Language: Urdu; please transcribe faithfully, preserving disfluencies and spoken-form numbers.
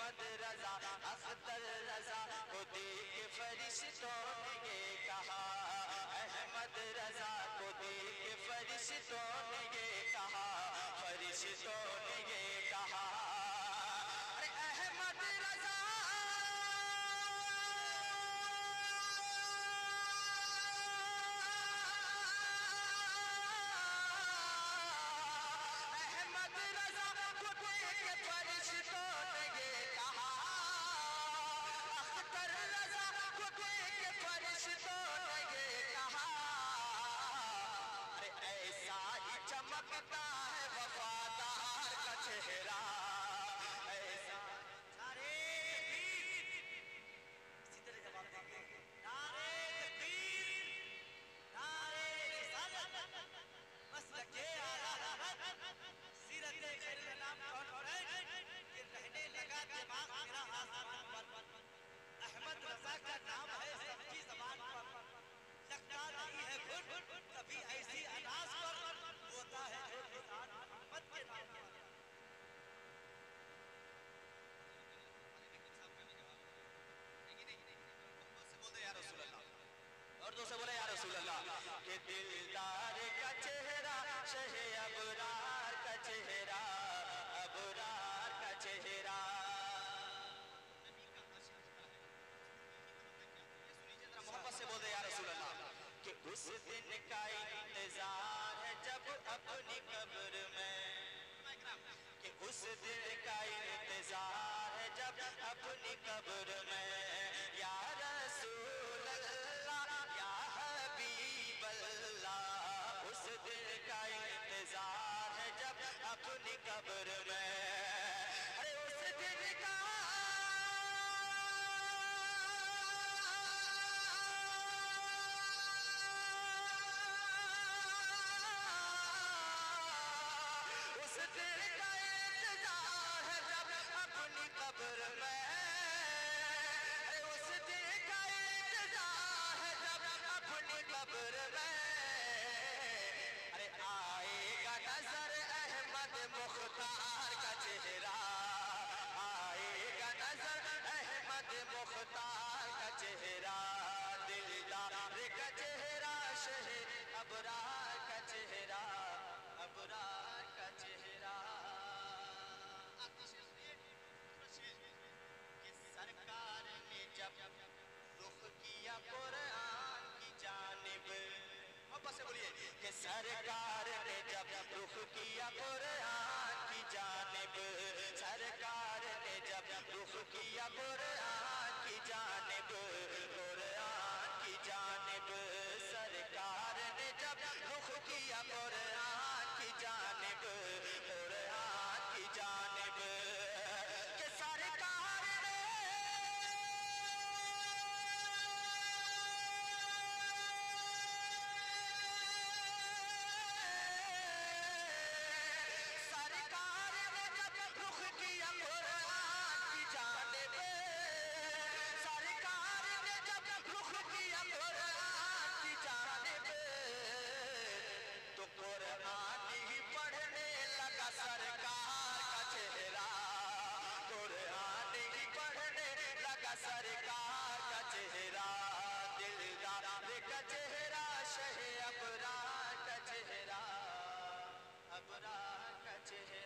احمد رضا اختر رضا کو دیکھ فرشتوں نے یہ کہا، احمد رضا کو دیکھ فرشتوں نے یہ کہا، فرشتوں نے یہ کہا احمد رضا احمد رضا کو دیکھ فرشتوں نے یہ کہا، اختر رضا کو دیکھ فرشتوں نے یہ کہا، ارے ایسا ہی چمکتا ہے وفادار کا چہرہ، ایسا نعرہ تکبیر، اسی طرح جواب دیں گے نعرہ تکبیر، نعرہ رسالت، مسلک اعلیٰ سیرت خیر الانام کانفرنس کہ رہنے لگا دماغ میرا آسمان پر، احمد رضا کا نام ہے سب کی زبان پر، لگتا نہیں ہے گھن کبھی ایسی انداز پر، ہوتا ہے جو نثار محمد کے نام پر۔ یا رسول اللہ، اور دوسرے بولے یا رسول اللہ کہ دلدار کا چہرہ شہ ابرار کا چہرہ، ابرار کا چہرہ، محبت سے بولے یا رسول اللہ کہ اس دن کا انتظار ہے جب اپنی قبر میں، کہ اس دن کا انتظار ہے جب اپنی قبر میں، یا رسول اللہ یا حبیب اللہ، اس دن کا انتظار ہے جب اپنی قبر میں، ارے اس دن کا اس دن کا انتظار ہے جب اپنی قبر میں، اس دن کا انتظار ہے جب اپنی قبر میں، ارے آئے گا نظر احمد مختار کا چہرہ، آئے گا نظر احمد مختار کا چہرہ، دلدار کا چہرہ شہ ابرار کا چہرہ، ابرار کا چہرہ، کہ سرکار نے جب رخ کیا قرآن کی جانب، محبت سے بولیے کہ سرکار نے جب رخ کیا قرآن کی جانب، سرکار نے جب رخ کیا قرآن کی جانب، قرآن کی جانب، سرکار نے جب رخ کیا قرآن کی جانب، قرآن کی جانب، کہ سرکار نے سرکار نے جب رخ کیا قرآن کی جانب، سرکار نے جب رخ کیا قرآن کی جانب، تو قرآن ہی پڑھنے لگا سرکار کا چہرہ، قرآن ہی پڑھنے لگا سرکار کا چہرہ، دلدار کا چہرہ شہ ابرار کا چہرہ، ابرار کا چہرہ۔